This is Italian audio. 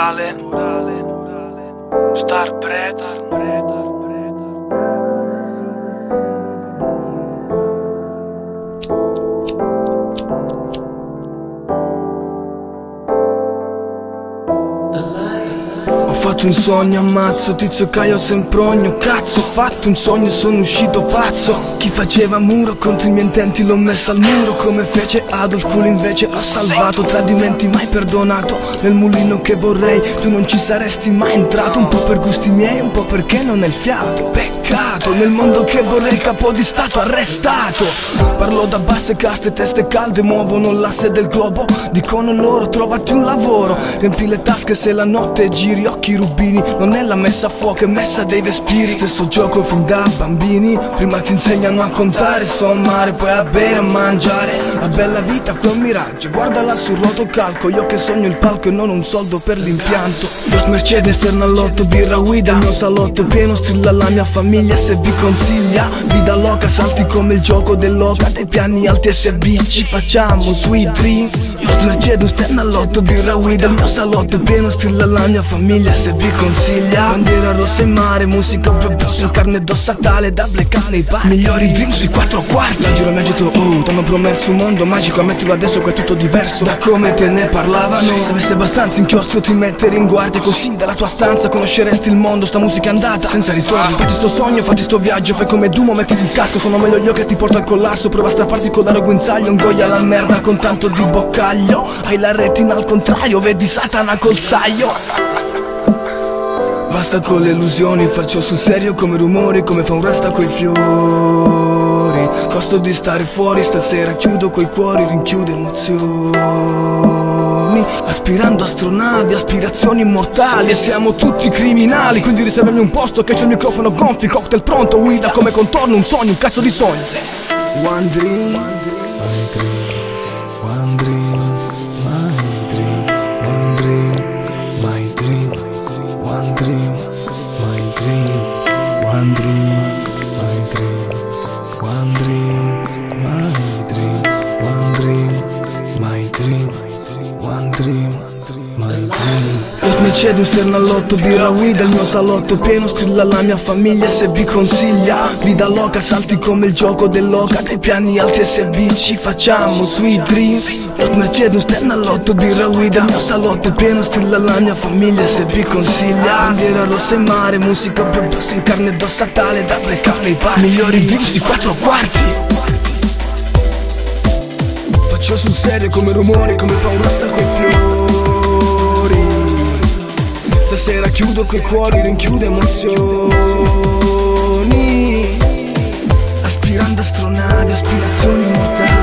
murale, Star Prez. Ho fatto un sogno, ammazzo, tizio Caio Sempronio. Cazzo, ho fatto un sogno e sono uscito pazzo. Chi faceva muro contro i miei intenti l'ho messo al muro. Come fece Adolf Cool invece l'ho salvato. Tradimenti mai perdonato. Nel mulino che vorrei tu non ci saresti mai entrato. Un po' per gusti miei, un po' perché non hai il fiato. Peccato, nel mondo che vorrei capo di stato arrestato. Parlo da basse caste, teste calde muovono l'asse del globo. Dicono loro trovati un lavoro. Riempi le tasche se la notte giri, occhi rubini. Non è la messa a fuoco, è messa dei respiri. Stesso gioco fin da bambini. Prima ti insegnano a contare, sommare, poi a bere, a mangiare. La bella vita qui è un miraggio, guardala sul rotocalco. Io che sogno il palco e non un soldo per l'impianto. Yacht Mercedes, esterno all'otto, birra weed al mio salotto pieno. Strilla la mia famiglia se vi consiglia. Vida loca, salti come il gioco dell'oca. Dei piani alti SB ci facciamo sweet dreams. Yacht Mercedes, esterno all'otto, birra weed al mio salotto pieno. Strilla la mia famiglia se vi consiglia. Bandiera rossa in mare, musica proprio in carne ed ossa tale da bleccare i pari. Migliori drinks di 4 quarti. La giro mi agito, oh, t'hanno promesso un mondo magico. Ammettilo adesso che è tutto diverso da come te ne parlavano. Se avessi abbastanza inchiostro ti mettere in guardia. Così dalla tua stanza conosceresti il mondo. Sta musica è andata senza ritorno. Fatti sto sogno, fatti sto viaggio. Fai come Dumo, mettiti il casco. Sono meglio io che ti porto al collasso. Prova a strapparti con l'aro guinzaglio. Ingoia la merda con tanto di boccaglio. Hai la retina al contrario, vedi Satana col saio. Basta con le illusioni, faccio sul serio come rumori. Come fa un rasta coi fiori. Costo di stare fuori, stasera chiudo coi cuori. Rinchiudo emozioni. Aspirando astronavi, aspirazioni immortali. E siamo tutti criminali, quindi riservami un posto che c'è il microfono gonfi. Cocktail pronto, guida come contorno. Un sogno, un cazzo di sogno. One dream, one dream, one dream, my dream, one dream, my dream. One dream, my dream, one dream, my dream, one dream, my dream, one dream, my dream, one dream, my dream. Yacht Mercedes, esterno all'otto, birra weed al mio salotto pieno. Strilla la mia famiglia se vi consiglia. Vida loca, salti come il gioco dell'oca. Dei piani alti SB ci facciamo sweet dreams. Yacht Mercedes, esterno all'otto, birra weed al mio salotto pieno. Strilla la mia famiglia se vi consiglia. Bandiera rossa in mare, musica proprio in carne ed ossa tale da bleccare i pari. Migliori drinks di 4 quarti. Faccio sul serio come rumori, come fa un rasta coi fiori. Stasera chiudo coi cuori, rinchiudo emozioni. Aspirando astronavi, aspirazioni immortali.